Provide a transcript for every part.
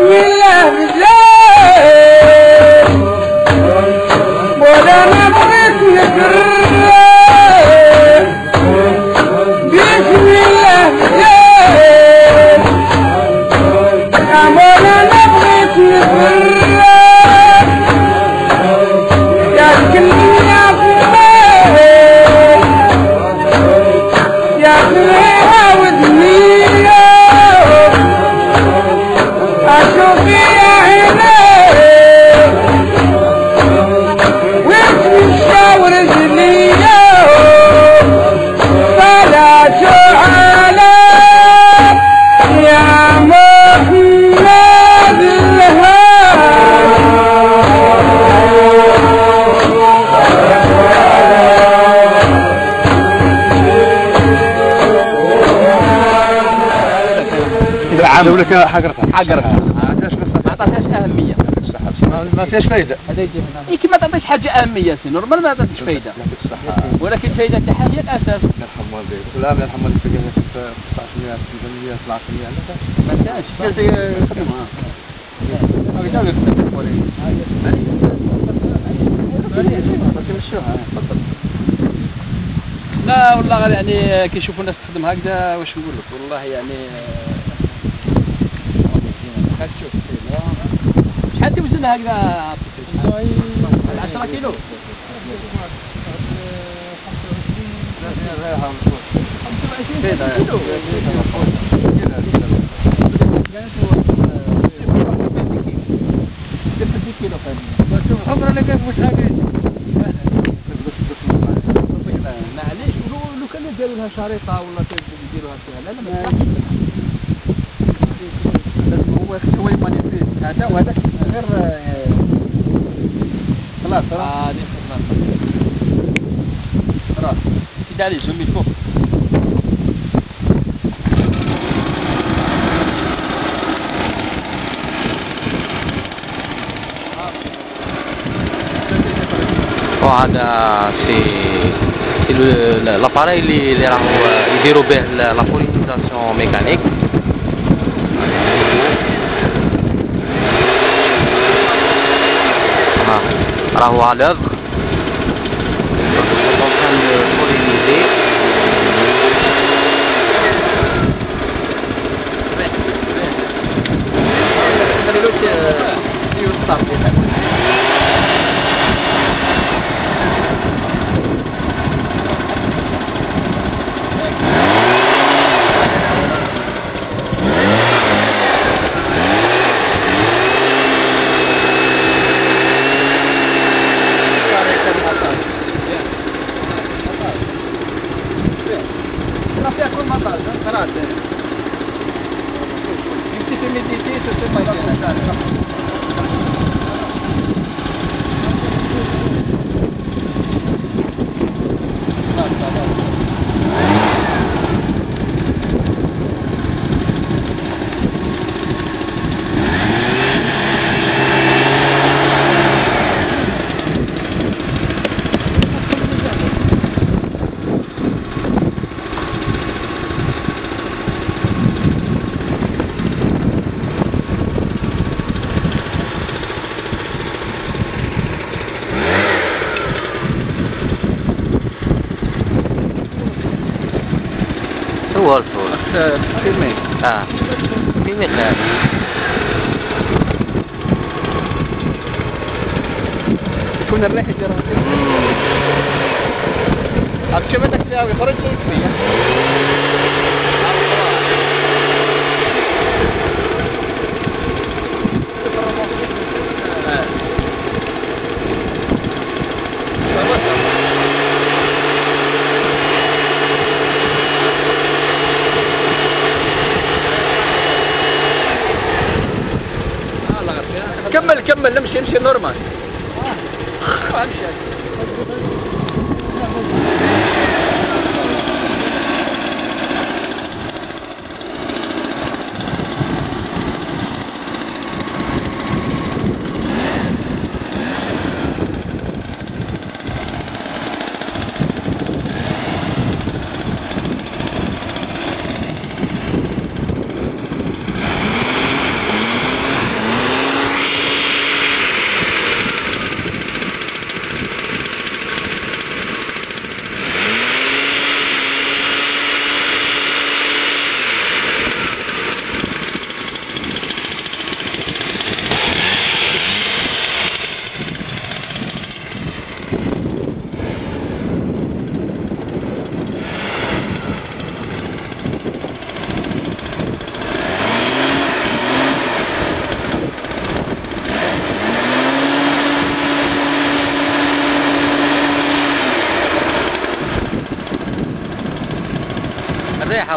الله بالله ولا ما بغيت نكرر بسم الله بالله يا مولانا بغيت نكرر يا كلنا في البيت يا كلنا ودنيا أشوف يا عيني وتمشى ورجليا فلا تعالى يا محمد العام ولا كان حقرتها ما عطاتهاش اهميه ما فيهاش فايده. إيه كي ما تعطيش حاجه اهميه سي نورمال ما تعطيش فايده، ولكن الفايده تاعها هي الاساس. يرحم والديك ولا يرحم والديك في 1900 800 1200 ما كانش خدمها لا والله غير يعني كي يشوفوا الناس تخدم هكذا واش نقول لك والله يعني شحال توزن هكذا 10 كيلو 25 كيلو عمره اللي كيف مش هكذا معليش لو كانوا داروا لها شريطه ولا يديروها فيها لا ما لازم هو يمانيفيست هذا وهذاك غير خلاص هذه خلاص سيدي علي جنبي فوق وهذا سي لاباري اللي راهو يديروا به لا بوليتيزاسيون ميكانيك. راهو على l'œuvre en train de polliniser. فيلمي فيلمي خير يكون الريح يجرى هتشوف بدك تساوي خرج صوت فيها كمل نمشي نورمال امشي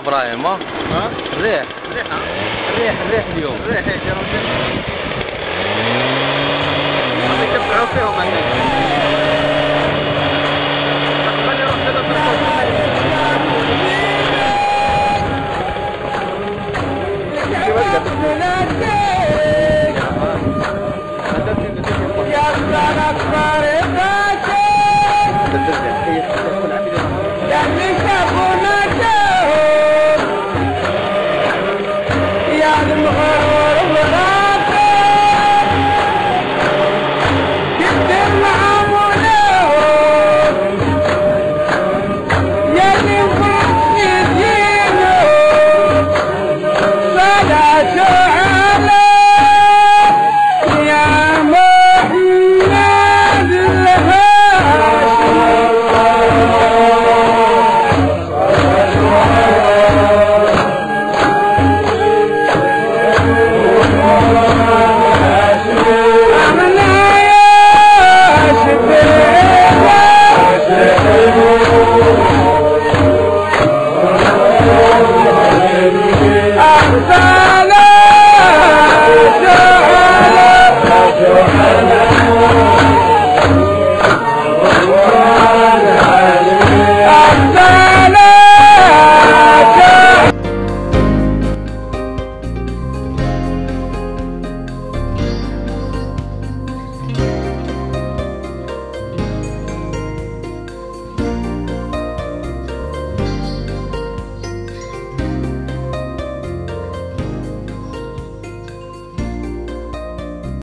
ابراهيم الريح الريح اليوم يتبعوا فيهم